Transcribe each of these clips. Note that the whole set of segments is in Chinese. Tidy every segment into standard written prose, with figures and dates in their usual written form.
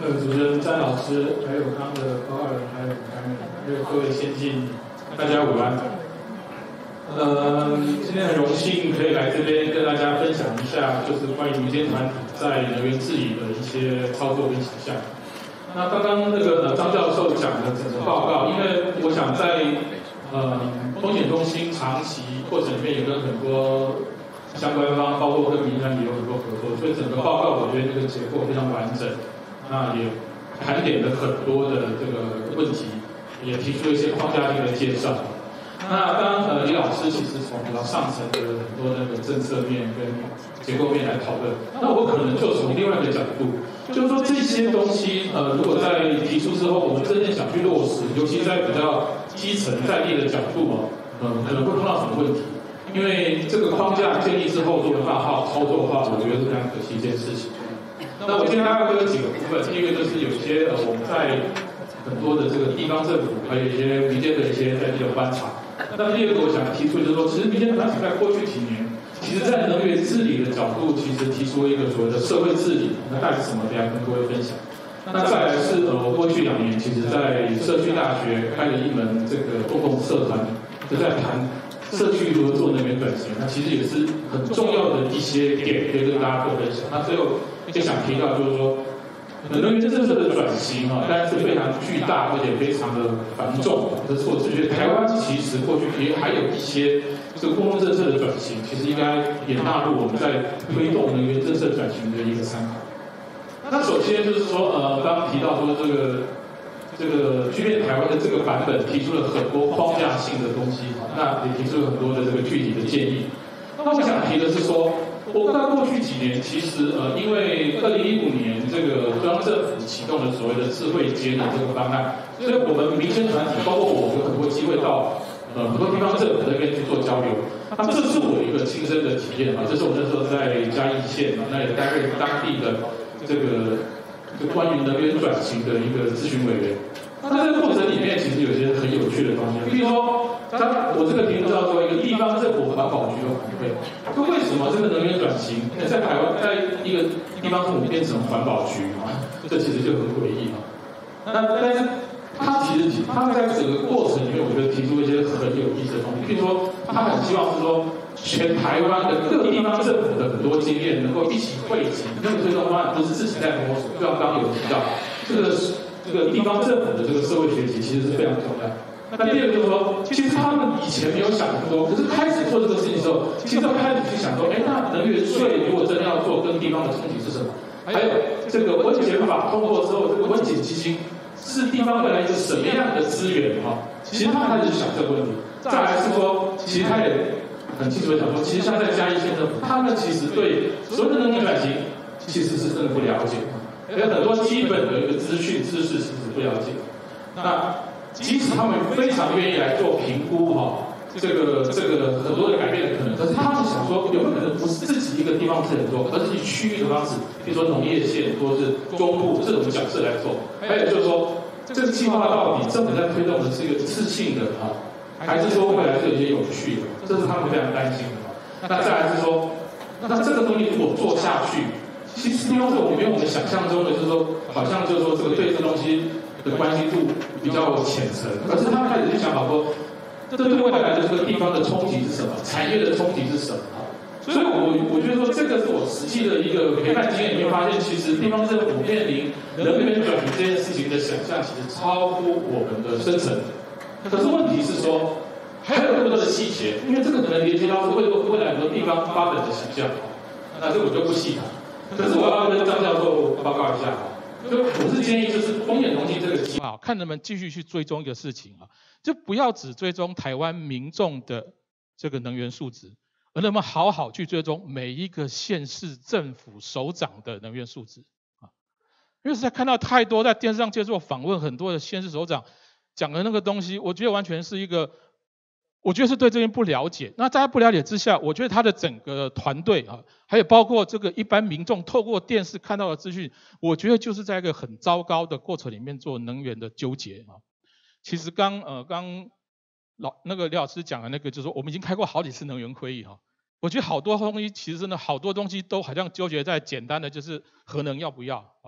主持人詹老师，还有刚刚的高二人，还有各位先进，大家午安。今天很荣幸可以来这边跟大家分享一下，就是关于民间团体在能源治理的一些操作跟想象。那刚刚那个张教授讲的整个报告，因为我想在风险中心长期过程里面也跟很多相关方，包括跟民间也有很多合作，所以整个报告我觉得这个结构非常完整，那也盘点了很多的这个问题，也提出了一些框架性的介绍。那刚刚李老师其实从比较上层的很多那个政策面跟结构面来讨论，那我可能就从另外一个角度，就是说这些东西如果在提出之后，我们真正想去落实，尤其在比较基层在地的角度可能会碰到什么问题？因为这个框架建立之后，如果没办法操作的话，我觉得是非常可惜一件事情。那我今天大概会有几个部分，第一个就是有些我们在很多的这个地方政府，还有一些民间的一些在地的观察。那第二个我想提出就是说，其实民间团体在过去几年，其实在能源治理的角度，其实提出了一个所谓的社会治理，那大概是什么？等一下跟各位分享。那再来是我过去2年，其实在社区大学开了一门这个公共社团，就在谈社区如何做能源转型，那其实也是很重要的一些点，可以跟大家做分享。那最后也想提到就是说，能源政策的转型当然是非常巨大，而且非常的繁重。可是我是觉得台湾其实过去也还有一些这个公共政策的转型，其实应该也纳入我们在推动能源政策转型的一个参考。那首先就是说，刚刚提到说这个巨变台湾的这个版本提出了很多框架性的东西，那也提出了很多的这个具体的建议。那我想提的是说，我们在过去几年，其实因为2015年这个中央政府启动了所谓的智慧节能这个方案，所以我们民间团体，包括我有很多机会到很多地方政府那边去做交流。那这是我一个亲身的体验这是我那时候在嘉义县那也担任当地的这个关于能源转型的一个咨询委员。那在这个过程里面，其实有些很有趣的东西，比如说，我这个题目叫做一个地方政府环保局的反馈。就为什么这个能源转型在台湾，在一个地方政府变成环保局这其实就很诡异但是他在整个过程里面，我觉得提出一些很有意思的东西，比如说，他很希望是说，全台湾的各个地方政府的很多经验能够一起汇集，那个推动方案不是自己在摸索，就像刚刚有提到，这个地方政府的这个社会学习其实是非常重要。那第二个就是说，其实他们以前没有想很多，可是开始做这个事情的时候，其实要开始去想说，那能源税如果真的要做，跟地方的冲击是什么？还有这个温检法通过之后，这个温检基金是地方未来一个什么样的资源其实他开始想这个问题。再来是说，其实他也很清楚的讲说，其实像在嘉义县政府，他们其实对所有的能源转型其实是真的不了解。有很多基本的一个资讯知识其实不了解。那即使他们非常愿意来做评估这个很多的改变的可能，可是他们想说有没有可能不是自己一个地方自己做，而是以区域的方式，比如说农业县或是中部这种角色来做。还有就是说，这个计划到底政府在推动的是一个一次性的还是说未来是有些有序的？这是他们非常担心的那再来是说，那这个东西如果做下去，其实地方政府没有我们想象中的，就是说好像就是说这个对这东西的关心度比较浅层，可是他们开始去想好说，这对未来的这个地方的冲击是什么，产业的冲击是什么所以我觉得说，这个是我实际的一个陪伴经验里面发现，其实地方政府面临能源转型这件事情的想象，其实超乎我们的深层。可是问题是说，还有更多的细节，因为这个可能连接到未来很多地方发展的想象，那这我就不细谈。可是我要跟张教授报告一下就我是建议，就是风险同情这个计划， 看能不能继续去追踪一个事情就不要只追踪台湾民众的这个能源数值，而能不能好好去追踪每一个县市政府首长的能源数值因为实在看到太多在电视上接受访问，很多的县市首长讲的那个东西，我觉得完全是一个。我觉得是对这边不了解，那在不了解之下，我觉得他的整个团队还有包括这个一般民众透过电视看到的资讯，我觉得就是在一个很糟糕的过程里面做能源的纠结其实刚李老师讲的那个，就是说我们已经开过好几次能源会议我觉得好多东西其实真的好多东西都好像纠结在简单的就是核能要不要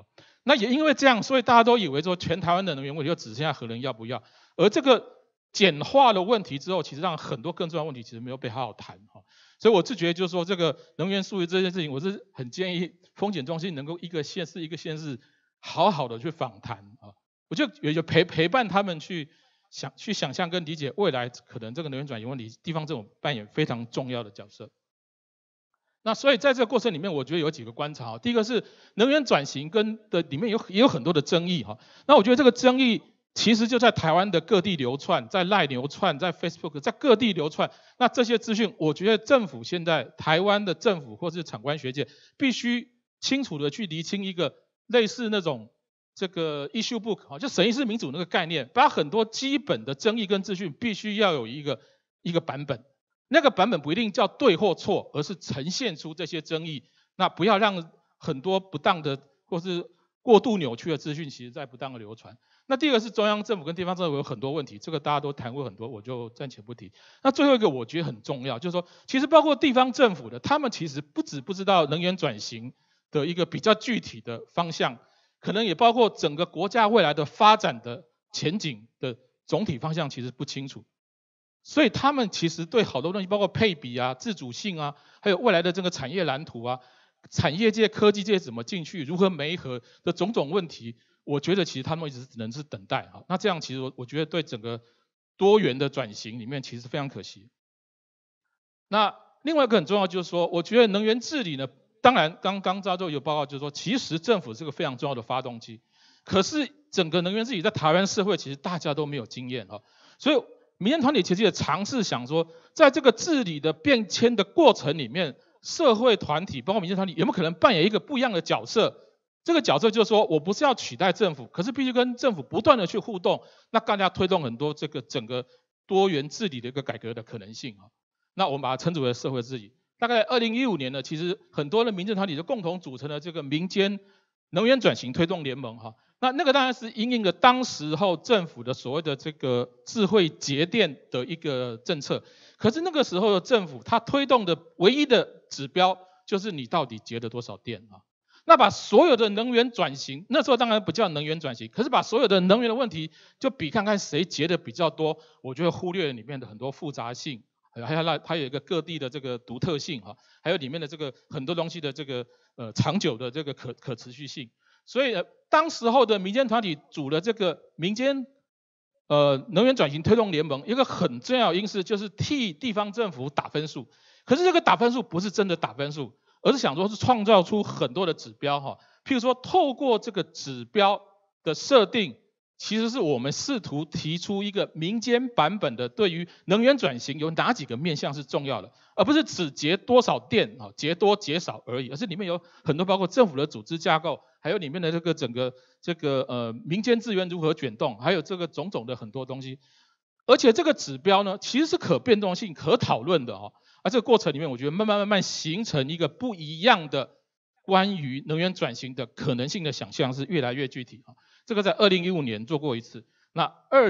那也因为这样，所以大家都以为说全台湾的能源问题就只剩下核能要不要，而这个简化的问题之后，其实让很多更重要的问题其实没有被好好谈哈。所以我是觉得就是说这个能源数据这件事情，我是很建议风险中心能够一个县市一个县市好好的去访谈啊，我就也就陪伴他们去想象跟理解未来可能这个能源转型问题，地方政府扮演非常重要的角色。那所以在这个过程里面，我觉得有几个观察。第一个是能源转型里面也有很多的争议哈。那我觉得这个争议其实就在台湾的各地流窜，在LINE流窜，在 Facebook 在各地流窜。那这些资讯，我觉得政府现在台湾的政府或是产官学界必须清楚的去厘清一个类似那种这个 issue book 哈，就审议式民主那个概念，把很多基本的争议跟资讯必须要有一个版本。那个版本不一定叫对或错，而是呈现出这些争议。那不要让很多不当的或是过度扭曲的资讯，其实在不当的流传。那第二个是中央政府跟地方政府有很多问题，这个大家都谈过很多，我就暂且不提。那最后一个我觉得很重要，就是说，其实包括地方政府的，他们其实不知道能源转型的一个比较具体的方向，可能也包括整个国家未来的发展的前景的总体方向，其实不清楚。所以他们其实对好多东西，包括配比啊、自主性啊，还有未来的这个产业蓝图啊、产业界、科技界怎么进去、如何媒合的种种问题，我觉得其实他们一直只能是等待哈。那这样其实我觉得对整个多元的转型里面其实非常可惜。那另外一个很重要就是说，我觉得能源治理呢，当然刚刚赵州有报告就是说，其实政府是个非常重要的发动机，可是整个能源治理在台湾社会其实大家都没有经验哈，所以民间团体其实也尝试想说，在这个治理的变迁的过程里面，社会团体包括民间团体有没有可能扮演一个不一样的角色？这个角色就是说我不是要取代政府，可是必须跟政府不断的去互动，那大家推动很多这个整个多元治理的一个改革的可能性啊。那我们把它称之为社会治理。大概2015年呢，其实很多的民间团体就共同组成了这个民间能源转型推动联盟哈。那个当然是因应了当时候政府的所谓的这个智慧节电的一个政策，可是那个时候的政府它推动的唯一的指标就是你到底节了多少电啊？那把所有的能源转型，那时候当然不叫能源转型，可是把所有的能源的问题就比看看谁节的比较多，我觉得忽略了里面的很多复杂性，还有一个各地的这个独特性哈，还有里面的这个很多东西的这个长久的这个可持续性。所以当时候的民间团体组了这个民间能源转型推动联盟，一个很重要的因素就是替地方政府打分数。可是这个打分数不是真的打分数，而是想说是创造出很多的指标哈。譬如说透过这个指标的设定，其实是我们试图提出一个民间版本的对于能源转型有哪几个面向是重要的，而不是只节多少电啊，节多节少而已，而是里面有很多包括政府的组织架构，还有里面的这个整个民间资源如何卷动，还有这个种种的很多东西。而且这个指标呢，其实是可变动性、可讨论的哦。而这个过程里面，我觉得慢慢形成一个不一样的关于能源转型的可能性的想象，是越来越具体啊。这个在2015年做过一次，那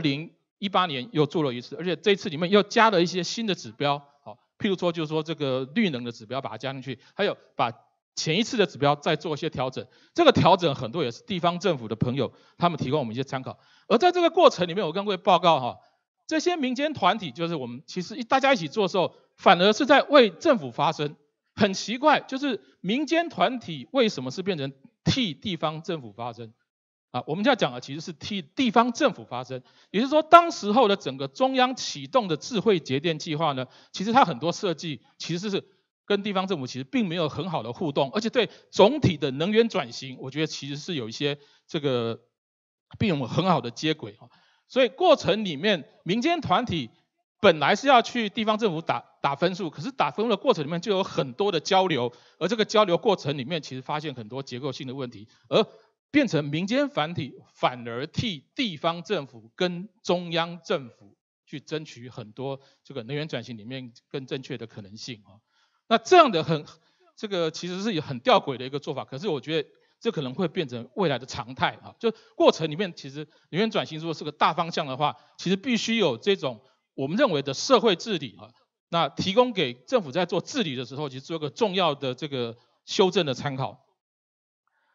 2018年又做了一次，而且这一次里面又加了一些新的指标，好，譬如说就是说这个绿能的指标把它加进去，还有把前一次的指标再做一些调整。这个调整很多也是地方政府的朋友他们提供我们一些参考。而在这个过程里面，我跟各位报告哈，这些民间团体就是我们其实大家一起做的时候，反而是在为政府发声。很奇怪，就是民间团体为什么是变成替地方政府发声？啊，我们要讲的其实是替地方政府发声，也就是说，当时候的整个中央启动的智慧节电计划呢，其实它很多设计其实是跟地方政府其实并没有很好的互动，而且对总体的能源转型，我觉得其实是有一些这个并有很好的接轨哈。所以过程里面，民间团体本来是要去地方政府打分数，可是打分数的过程里面就有很多的交流，而这个交流过程里面，其实发现很多结构性的问题，而变成民间团体反而替地方政府跟中央政府去争取很多这个能源转型里面更正确的可能性啊。那这样的这个其实是很吊诡的一个做法，可是我觉得这可能会变成未来的常态啊。就过程里面，其实能源转型如果是个大方向的话，其实必须有这种我们认为的社会治理啊，那提供给政府在做治理的时候，其实做一个重要的这个修正的参考。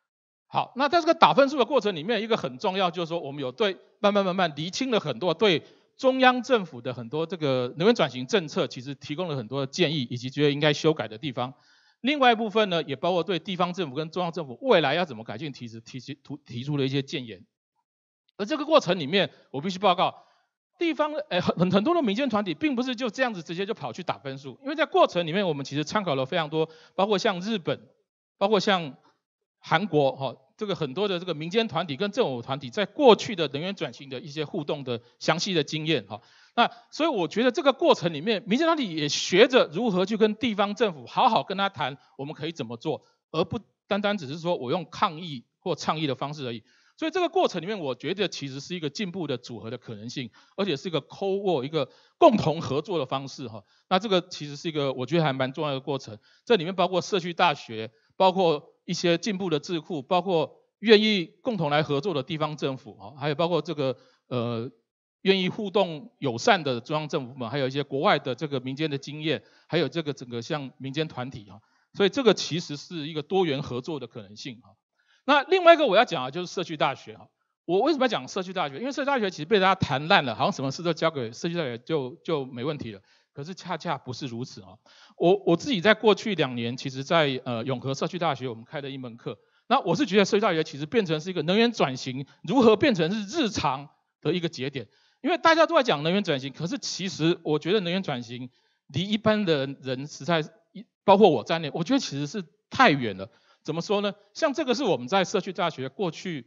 好，那在这个打分数的过程里面，一个很重要就是说，我们有对慢慢厘清了很多对中央政府的很多这个能源转型政策，其实提供了很多建议，以及觉得应该修改的地方。另外一部分呢，也包括对地方政府跟中央政府未来要怎么改进提出了一些建言。而这个过程里面，我必须报告，地方很多的民间团体并不是就这样子直接就跑去打分数，因为在过程里面我们其实参考了非常多，包括像日本，包括像韩国这个很多的这个民间团体跟政府团体在过去的能源转型的一些互动的详细的经验那所以我觉得这个过程里面，民间团体也学着如何去跟地方政府好好跟他谈，我们可以怎么做，而不单单只是说我用抗议或倡议的方式而已。所以这个过程里面，我觉得其实是一个进步的组合的可能性，而且是一个 co-work 一个共同合作的方式那这个其实是一个我觉得还蛮重要的过程。这里面包括社区大学，包括一些进步的智库，包括愿意共同来合作的地方政府还有包括这个愿意互动友善的中央政府部门，还有一些国外的这个民间的经验，还有这个整个像民间团体所以这个其实是一个多元合作的可能性那另外一个我要讲的就是社区大学我为什么要讲社区大学？因为社区大学其实被大家谈烂了，好像什么事都交给社区大学就没问题了。可是恰恰不是如此我自己在过去2年，其实在永和社区大学我们开了一门课，那我是觉得社区大学其实变成是一个能源转型如何变成是日常的一个节点，因为大家都在讲能源转型，可是其实我觉得能源转型离一般的人实在包括我在内，我觉得其实是太远了。怎么说呢？像这个是我们在社区大学过去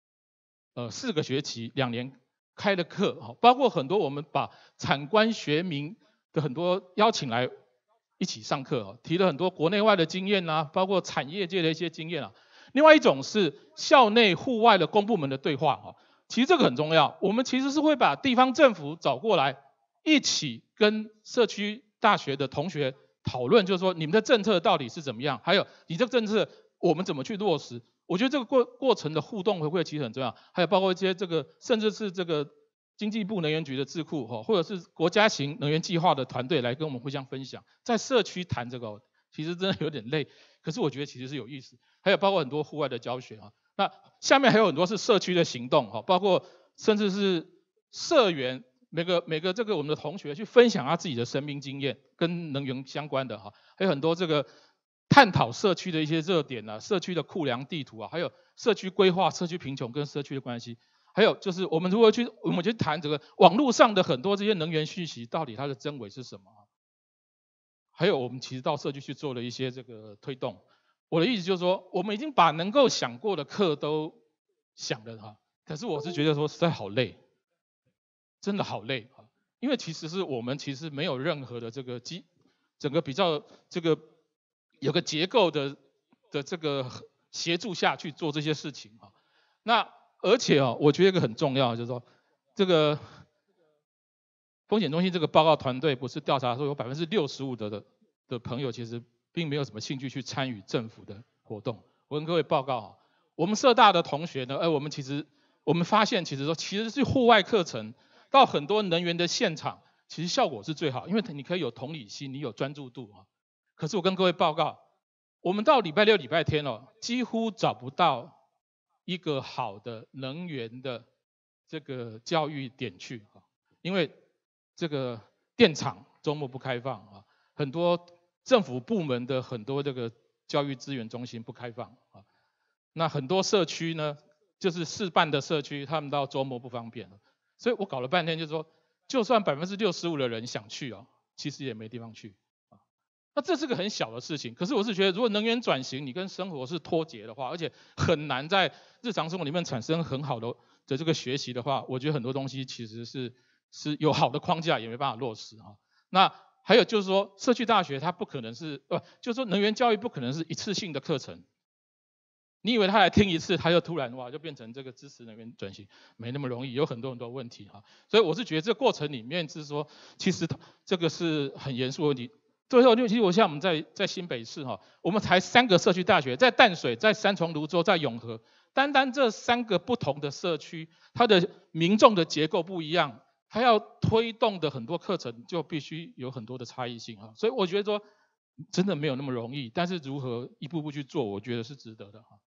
4个学期2年开的课包括很多我们把产官学民的很多邀请来一起上课提了很多国内外的经验包括产业界的一些经验另外一种是校内户外的公部门的对话其实这个很重要，我们其实是会把地方政府找过来，一起跟社区大学的同学讨论，就是说你们的政策到底是怎么样，还有你这个政策我们怎么去落实。我觉得这个过程的互动回馈其实很重要，还有包括一些这个甚至是这个经济部能源局的智库或者是国家型能源计划的团队来跟我们互相分享，在社区谈这个其实真的有点累，可是我觉得其实是有意思。还有包括很多户外的教学那下面还有很多是社区的行动包括甚至是社员每个这个我们的同学去分享他自己的生命经验跟能源相关的还有很多这个探讨社区的一些热点社区的库量地图还有社区规划、社区贫穷跟社区的关系，还有就是我们如何去谈这个网络上的很多这些能源讯息到底它的真伪是什么，还有我们其实到社区去做了一些这个推动。我的意思就是说，我们已经把能够想过的课都想了可是我是觉得说实在好累，真的好累因为其实是我们其实没有任何的这个整个比较这个有个结构的这个协助下去做这些事情那而且我觉得一个很重要就是说，这个风险中心这个报告团队不是调查说有65%的朋友其实并没有什么兴趣去参与政府的活动。我跟各位报告我们社大的同学呢，我们发现其实是户外课程到很多能源的现场，其实效果是最好，因为你可以有同理心，你有专注度可是我跟各位报告，我们到礼拜六、礼拜天几乎找不到一个好的能源的这个教育点去因为这个电厂周末不开放很多政府部门的很多这个教育资源中心不开放那很多社区呢，就是试办的社区，他们到周末不方便所以我搞了半天就是说，就算65%的人想去其实也没地方去那这是个很小的事情，可是我是觉得，如果能源转型你跟生活是脱节的话，而且很难在日常生活里面产生很好的这个学习的话，我觉得很多东西其实是有好的框架也没办法落实那还有就是说，社区大学它不可能是就是说能源教育不可能是一次性的课程。你以为他来听一次，他就突然就变成这个支持能源转型，没那么容易，有很多问题所以我是觉得这个过程里面是说，其实这个是很严肃的问题。最后，其实我像我们在新北市我们才3个社区大学，在淡水、在三重、泸州、在永和，单这3个不同的社区，它的民众的结构不一样，它要推动的很多课程就必须有很多的差异性所以我觉得说真的没有那么容易，但是如何一步步去做，我觉得是值得的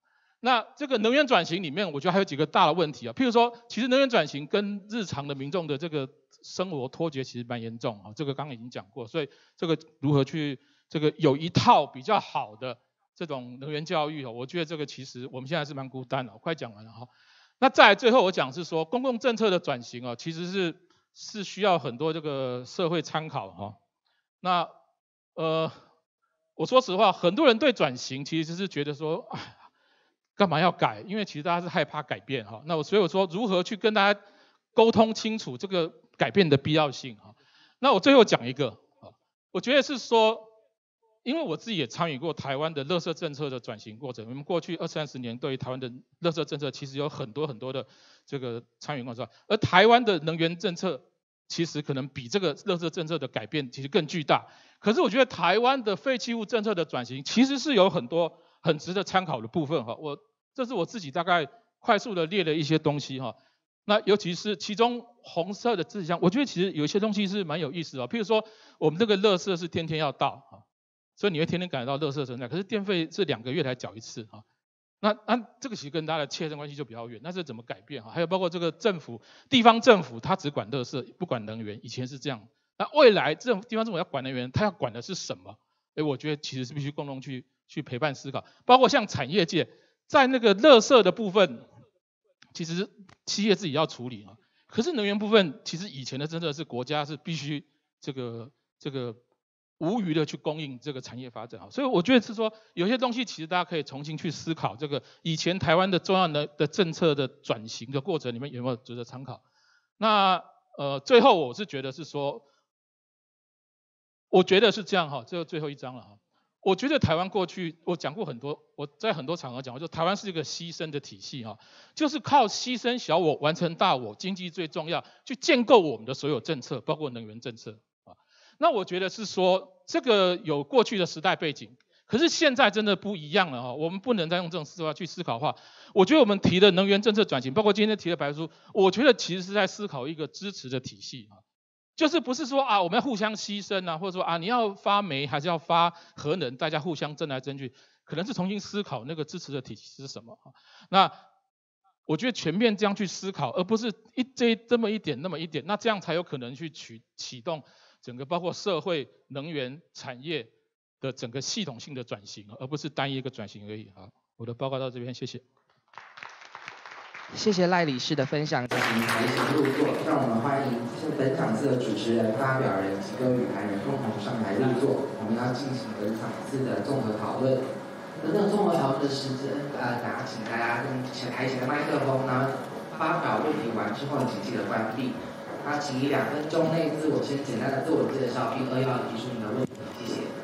那这个能源转型里面，我觉得还有几个大的问题啊，譬如说，其实能源转型跟日常的民众的这个生活脱节其实蛮严重啊，这个刚刚已经讲过，所以这个如何去这个有一套比较好的这种能源教育哦，我觉得这个其实我们现在是蛮孤单的，我快讲完了哈。那再来最后我讲是说，公共政策的转型啊，其实是需要很多这个社会参考哈。那我说实话，很多人对转型其实是觉得说，哎，干嘛要改？因为其实大家是害怕改变哈。那所以我说如何去跟大家沟通清楚这个改变的必要性哈。那我最后讲一个啊，我觉得是说，因为我自己也参与过台湾的垃圾政策的转型过程，我们过去20-30年对于台湾的垃圾政策其实有很多的这个参与过程，而台湾的能源政策其实可能比这个垃圾政策的改变其实更巨大。可是我觉得台湾的废弃物政策的转型其实是有很多很值得参考的部分哈。这是我自己大概快速的列了一些东西哈。那尤其是其中红色的字项，我觉得其实有一些东西是蛮有意思的，譬如说我们这个垃圾是天天要倒哈，所以你会天天感觉到垃圾存在，可是电费是2个月才缴一次哈。那这个其实跟大家的切身关系就比较远，那是怎么改变哈？还有包括这个地方政府，它只管垃圾不管能源，以前是这样。那未来地方政府要管能源，它要管的是什么？我觉得其实是必须共同去陪伴思考，包括像产业界在那个垃圾的部分，其实企业自己要处理啊。可是能源部分，其实以前的真的是国家是必须这个无余的去供应这个产业发展啊。所以我觉得是说，有些东西其实大家可以重新去思考，这个以前台湾的重要的政策的转型的过程里面有没有值得参考？那最后我是觉得是说，我觉得是这样哈，这最后一章了哈。我觉得台湾过去我讲过很多，我在很多场合讲过，就台湾是一个牺牲的体系哈，就是靠牺牲小我完成大我，经济最重要，去建构我们的所有政策，包括能源政策啊。那我觉得是说，这个有过去的时代背景，可是现在真的不一样了哈，我们不能再用这种思维去思考的话，我觉得我们提的能源政策转型，包括今天提的白皮书，我觉得其实是在思考一个支持的体系啊。就是不是说啊我们要互相牺牲啊，或者说啊你要发煤还是要发核能，大家互相争来争去，可能是重新思考那个支持的体系是什么。那我觉得全面这样去思考，而不是这么一点那么一点，那这样才有可能去启动整个包括社会、能源、产业的整个系统性的转型，而不是单一一个转型而已。好，我的报告到这边，谢谢。 谢谢赖理事的分享。 台前入座，让我们欢迎本场次的主持人、发表人及各语坛人共同上台入座。我们要进行本场次的综合讨论。那综合讨论的时间，请大家用台前的麦克风呢，发表问题完之后，请记得关闭。那请以2分钟内自我先简单的自我介绍，并扼要提出您的问题，谢谢。